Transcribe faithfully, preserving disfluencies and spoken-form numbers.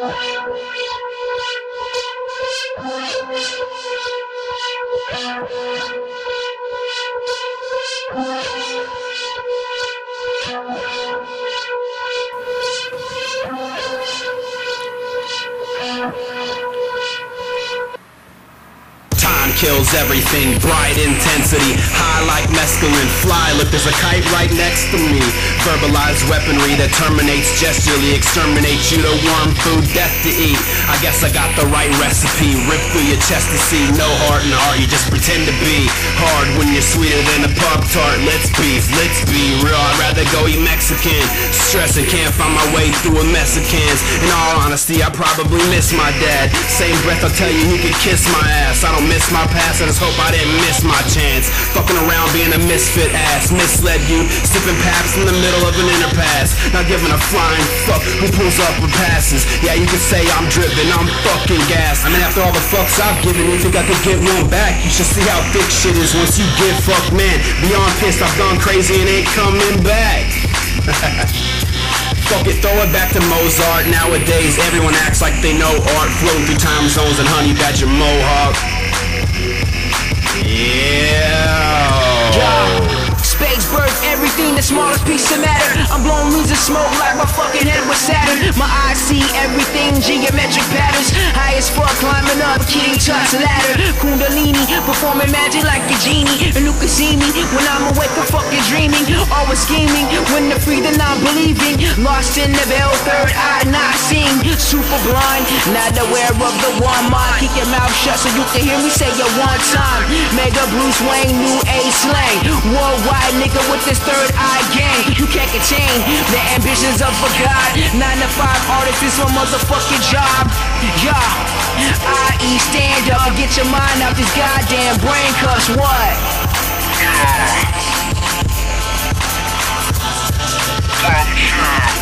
Kills everything, bright intensity, high like mescaline, fly, look there's a kite right next to me, verbalized weaponry that terminates gesturally, exterminates you to worm food, death to eat, I guess I got the right recipe, rip through your chest to see, no heart in heart, you just pretend to be, hard when you're sweeter than a Pop-Tart, let's beef, let's be real, I'd rather go eat Mexican, stressing, can't find my way through a mess of cans, in all honesty I probably miss my dad, same breath I'll tell you he could kiss my ass, I don't miss my past, I just hope I didn't miss my chance. Fucking around being a misfit ass, misled you, sipping paps in the middle of an interpass. Not giving a flying fuck who pulls up or passes. Yeah, you can say I'm driven, I'm fucking gassed. I mean, after all the fucks I've given, you think I could get one back? You should see how thick shit is once you get fucked, man. Beyond pissed, I've gone crazy and ain't coming back. Fuck it, throw it back to Mozart. Nowadays, everyone acts like they know art, floating through time zones and honey badger mohawk. Yeah. Space birth, everything, the smallest piece of matter. I'm blowing leaves of smoke like my fucking head was Saturn. My eyes see everything, geometric patterns. High as fuck, climbing up, King Tut's ladder. Kundalini, performing magic like a genie. And you can see me when I'm awake or fucking dreaming. Always scheming, when the free then I'm believing. Lost in the veil, third eye not seeing. Super blind, not aware of the one mind. Keep your mouth shut so you can hear me say it one time. Mega Bruce Wayne, new age slang. Worldwide nigga with this third eye gang. You can't contain the ambitions of a god. Nine to five artist is my motherfucking job. Yeah, I E stand up and get your mind out these goddamn brain cuffs. What? Yeah.